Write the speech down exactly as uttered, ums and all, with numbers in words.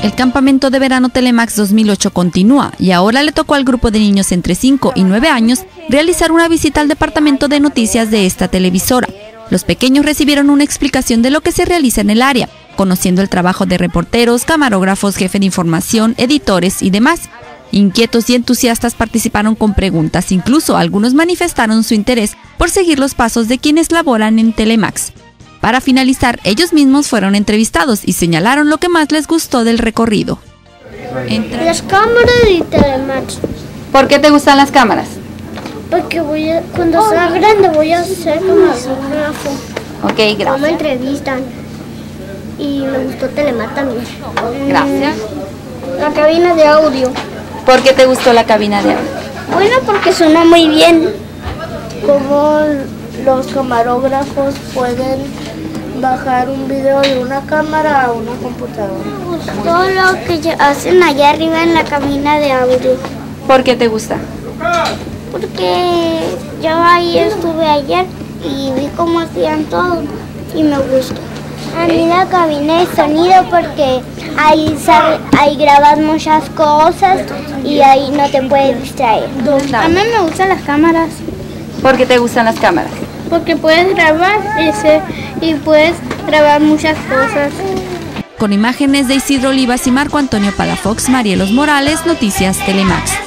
El campamento de verano Telemax dos mil ocho continúa y ahora le tocó al grupo de niños entre cinco y nueve años realizar una visita al departamento de noticias de esta televisora. Los pequeños recibieron una explicación de lo que se realiza en el área, conociendo el trabajo de reporteros, camarógrafos, jefe de información, editores y demás. Inquietos y entusiastas participaron con preguntas, incluso algunos manifestaron su interés por seguir los pasos de quienes laboran en Telemax. Para finalizar, ellos mismos fueron entrevistados y señalaron lo que más les gustó del recorrido. Entra. Las cámaras y Telemax. ¿Por qué te gustan las cámaras? Porque voy a, cuando sea grande voy a ser camarógrafo. Ok, gracias. Me entrevistan. Y me gustó Telemax también. Gracias. La cabina de audio. ¿Por qué te gustó la cabina de audio? Bueno, porque suena muy bien. Como los camarógrafos pueden bajar un video de una cámara a una computadora. Me gustó lo que hacen allá arriba en la cabina de audio. ¿Por qué te gusta? Porque yo ahí estuve ayer y vi cómo hacían todo y me gustó. A mí la cabina de sonido porque ahí, sabe, ahí grabas muchas cosas y ahí no te puedes distraer. A mí me gustan las cámaras. ¿Por qué te gustan las cámaras? Porque puedes grabar ese y puedes grabar muchas cosas. Con imágenes de Isidro Olivas y Marco Antonio Palafox, Marielos Morales, Noticias Telemax.